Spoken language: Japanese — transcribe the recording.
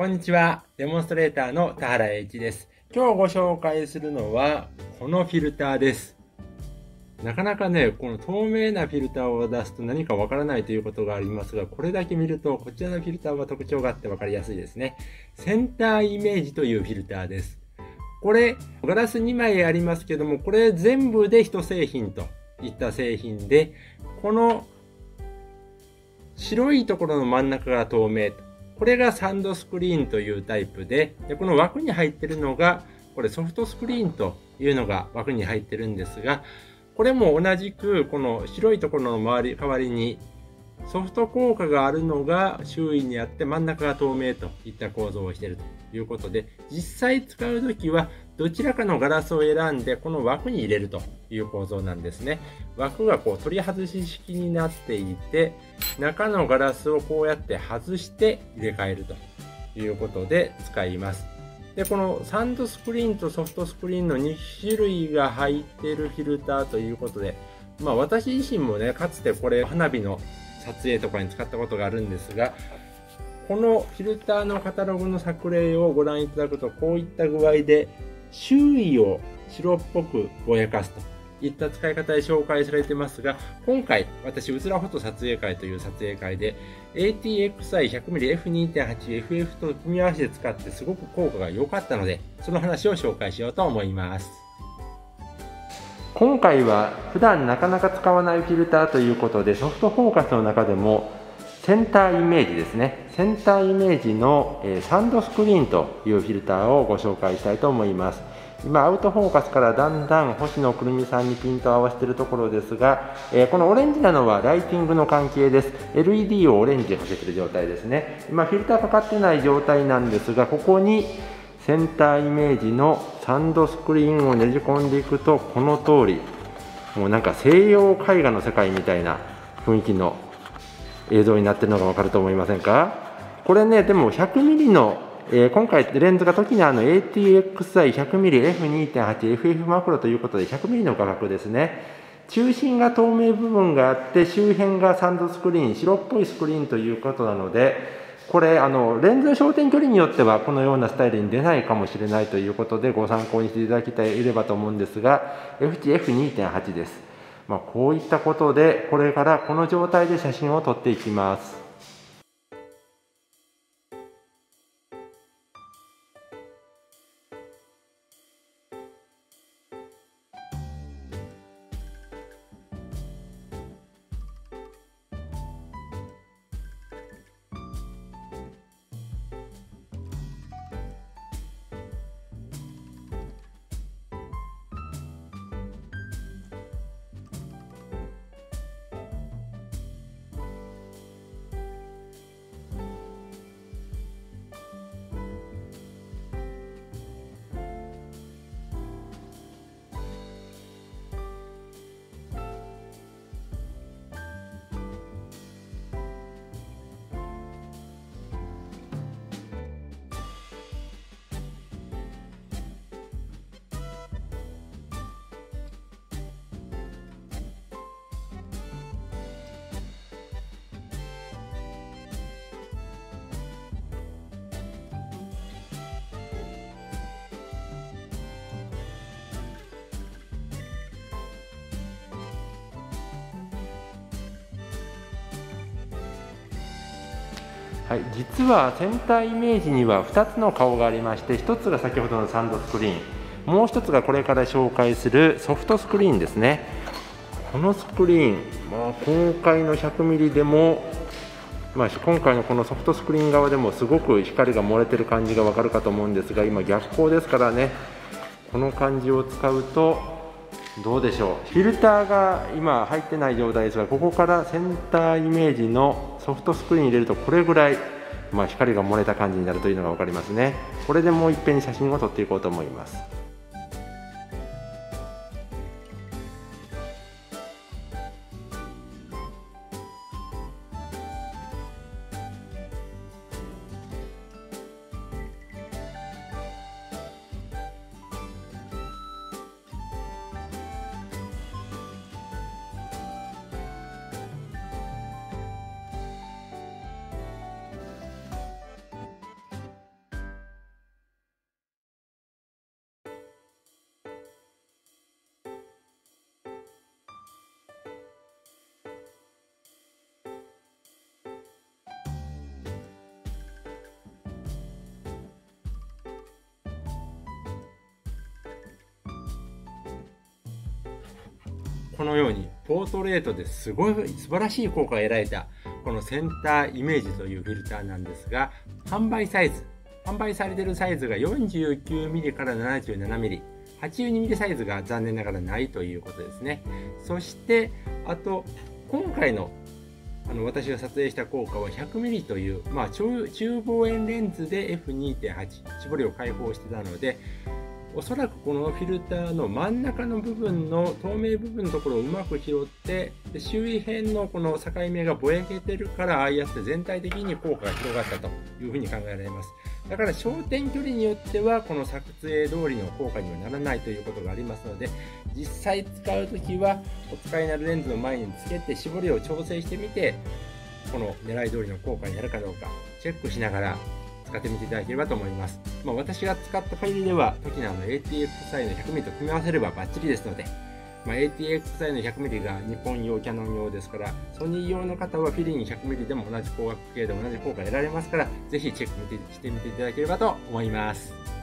こんにちは。デモンストレーターの田原栄一です。今日ご紹介するのはこのフィルターです。なかなかね、この透明なフィルターを出すと何かわからないということがありますが、これだけ見るとこちらのフィルターは特徴があってわかりやすいですね。センターイメージというフィルターです。これ、ガラス2枚ありますけども、これ全部で1製品といった製品で、この白いところの真ん中が透明。これがサンドスクリーンというタイプで、この枠に入っているのが、これソフトスクリーンというのが枠に入ってるんですが、これも同じくこの白いところの代わりにソフト効果があるのが周囲にあって真ん中が透明といった構造をしているということで、実際使うときはどちらかのガラスを選んでこの枠に入れるという構造なんですね。枠がこう取り外し式になっていて、中のガラスをこうやって外して入れ替えるということで使います。で、このサンドスクリーンとソフトスクリーンの2種類が入っているフィルターということで、私自身もね、かつてこれ花火の撮影とかに使ったことがあるんですが、このフィルターのカタログの作例をご覧いただくと、こういった具合で周囲を白っぽくぼやかすといった使い方で紹介されてますが、今回私うつらフォト撮影会という撮影会で ATXI100mmF2.8FF と組み合わせて使ってすごく効果が良かったので、その話を紹介しようと思います。今回は普段なかなか使わないフィルターということで、ソフトフォーカスの中でもセンターイメージですね、センターイメージのサンドスクリーンというフィルターをご紹介したいと思います。今アウトフォーカスからだんだん星野くるみさんにピントを合わせているところですが、このオレンジなのはライティングの関係です。 LED をオレンジにかけている状態ですね。今フィルターかかってない状態なんですが、ここにセンターイメージのサンドスクリーンをねじ込んでいくと、この通りもうなんか西洋絵画の世界みたいな雰囲気の映像になっているのが分かると思いませんか。これね、でも 100mm の、今回レンズが時にATXI100mmF2.8FF マクロということで 100mm の画角ですね。中心が透明部分があって周辺がサンドスクリーン、白っぽいスクリーンということなので、これレンズの焦点距離によってはこのようなスタイルに出ないかもしれないということでご参考にしていただきたいればと思うんですが、 F2.8 です。こういったことでこれからこの状態で写真を撮っていきます。はい、実はセンターイメージには2つの顔がありまして、1つが先ほどのサンドスクリーン、もう1つがこれから紹介するソフトスクリーンですね。このスクリーン、今回の 100mm でも、今回のこのソフトスクリーン側でもすごく光が漏れてる感じがわかるかと思うんですが、今逆光ですからね、この感じを使うとどうでしょう。フィルターが今入ってない状態ですが、ここからセンターイメージのソフトスクリーン入れるとこれぐらい、光が漏れた感じになるというのが分かりますね。これでもういっぺんに写真を撮っていこうと思います。 このようにポートレートですごい素晴らしい効果が得られたこのセンターイメージというフィルターなんですが、販売されているサイズが 49mm から 77mm、82mm サイズが残念ながらないということですね。そしてあと今回の私が撮影した効果は 100mm という、中望遠レンズで F2.8 絞りを開放してたので、おそらくこのフィルターの真ん中の部分の透明部分のところをうまく拾って、周囲辺のこの境目がぼやけてるから、ああやって全体的に効果が広がったというふうに考えられます。だから焦点距離によってはこの撮影通りの効果にはならないということがありますので、実際使うときはお使いになるレンズの前につけて絞りを調整してみて、この狙い通りの効果になるかどうかチェックしながら使ってみていただければと思います。私が使った限りでは、トキナの ATXI の 100mm と組み合わせればバッチリですので、ATXI の 100mm が日本用、キャノン用ですから、ソニー用の方はフィリン 100mm でも同じ光学系で同じ効果が得られますから、ぜひチェックしてみていただければと思います。